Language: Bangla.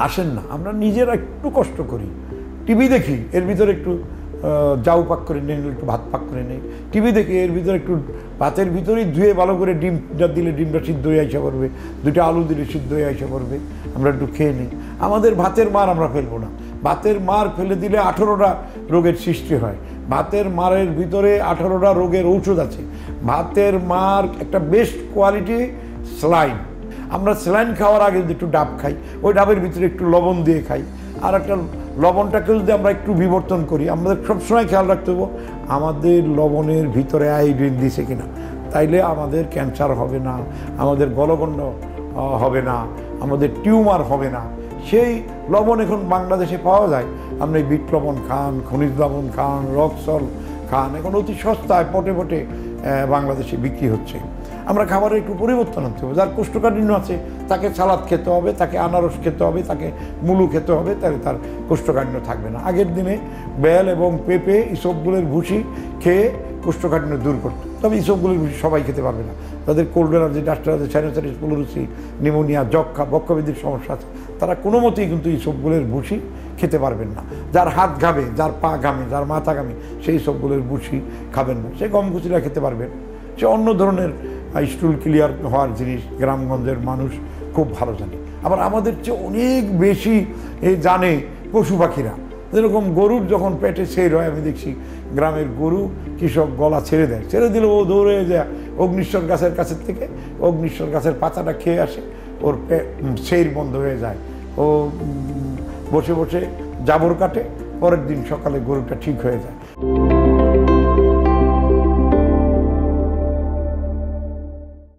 আসেন না, আমরা নিজেরা একটু কষ্ট করি, টিভি দেখি, এর ভিতরে একটু জাউ পাক করে নেই, একটু ভাত পাক করে নেই, টিভি দেখে এর ভিতরে একটু ভাতের ভিতরেই ধুয়ে ভালো করে ডিমটা দিলে ডিমটা সিদ্ধ হয়ে আইসা পড়বে, দুটো আলু দিলে সিদ্ধ হয়ে আইসা পড়বে, আমরা একটু খেয়ে নিই। আমাদের ভাতের মার আমরা ফেলবো না, ভাতের মার ফেলে দিলে 18টা রোগের সৃষ্টি হয়। ভাতের মারের ভিতরে 18টা রোগের ঔষধ আছে। ভাতের মার একটা বেস্ট কোয়ালিটি স্যালাইন। আমরা স্যালাইন খাওয়ার আগে যদি একটু ডাব খাই, ওই ডাবের ভিতরে একটু লবণ দিয়ে খাই, আর একটা লবণটাকে যদি আমরা একটু বিবর্তন করি, আমাদের সবসময় খেয়াল রাখতে হবে আমাদের লবণের ভিতরে আয়োডিন দিছে কিনা, তাইলে আমাদের ক্যান্সার হবে না, আমাদের গলগণ্ড হবে না, আমাদের টিউমার হবে না। সেই লবণ এখন বাংলাদেশে পাওয়া যায়। আপনি বিট লবণ খান, খনিজ লবণ খান, রক্সল খান, এখন অতি সস্তায় পটে পটে বাংলাদেশে বিক্রি হচ্ছে। আমরা খাবারে একটু পরিবর্তন আনতে হবে। যার কোষ্ঠকাঠিন্য আছে তাকে সালাদ খেতে হবে, তাকে আনারস খেতে হবে, তাকে মুলু খেতে হবে, তাহলে তার কোষ্ঠকাঠিন্য থাকবে না। আগের দিনে বেল এবং পেঁপে ইসবগুলের ভুসি খেয়ে কোষ্ঠকাঠিন্য দূর করতো, তবে ইসবগুলের ভুসি সবাই খেতে পারবে না। তাদের কোল্ড এলার্জি, ডাস্টার আছে, সাইনোসাইটিস, পুলুরুসি, নিউমোনিয়া, যক্ষা, বক্ষবিদ্যুৎ সমস্যা আছে, তারা কোনো মতেই কিন্তু ইসবগুলের ভুসি খেতে পারবেন না। যার হাত ঘামে, যার পা ঘামে, যার মাথা ঘামে, সেই সবগুলোর ভুসি খাবেন না। সে গমকুচিরা খেতে পারবেন। সে অন্য ধরনের স্টুল ক্লিয়ার হওয়ার জিনিস গ্রামগঞ্জের মানুষ খুব ভালো জানে। আবার আমাদের চেয়ে অনেক বেশি জানে পশু পাখিরা। যেরকম গরুর যখন পেটে ছের হয়, আমি দেখছি গ্রামের গরু কৃষক গলা ছেড়ে দেয়, ছেড়ে দিলে ও দৌড়ে যায় অগ্নিশ্বর গাছের কাছের থেকে অগ্নিশ্বর গাছের পাতাটা খেয়ে আসে, ওর ছের বন্ধ হয়ে যায়, ও বসে বসে জাবর কাটে, পরের দিন সকালে গরুটা ঠিক হয়ে যায়।